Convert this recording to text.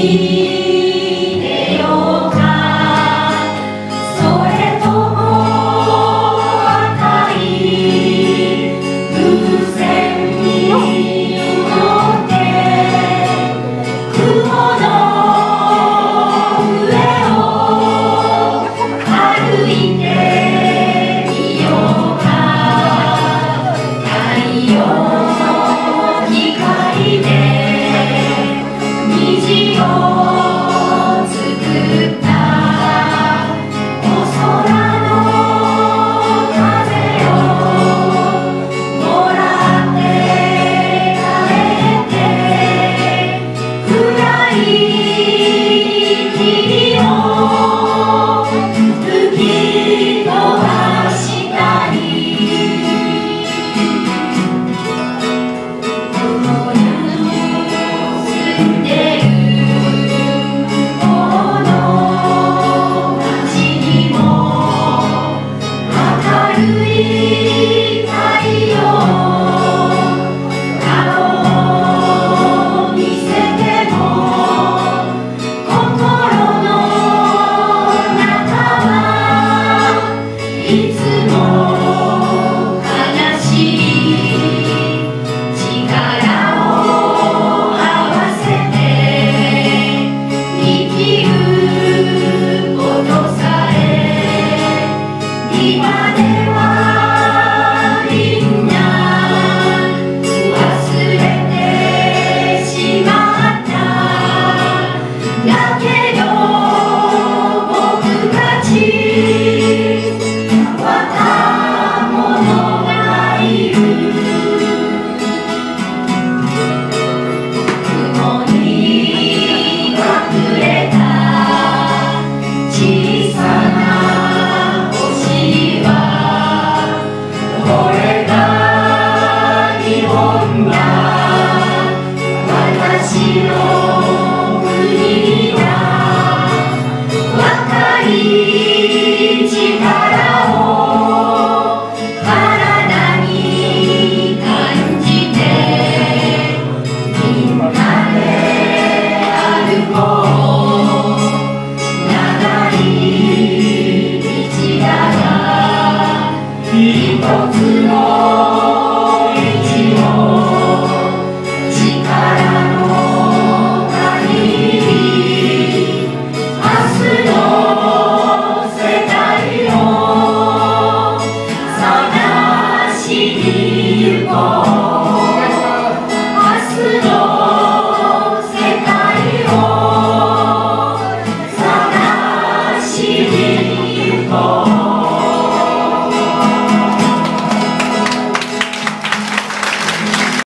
出ようか、それとも赤い風船に乗って雲の上を歩いてみようか。太陽の光で虹を作ったお空の風をもらって帰って暗い霧を吹き飛ばしたりこの世の住んでるこの街にも明るい太陽顔を見せても心の中はいつも悲しい力を合わせて生きることさえ今ではみんな忘れてしまっただけど僕たち若者がいる雲に隠れた小さな星はこれが日本だ私の国だ若い力を体に感じてみんなで歩こう長い道だが一つの道を力の限り明日の世界を探しに行こう明日の世界を探しに行こう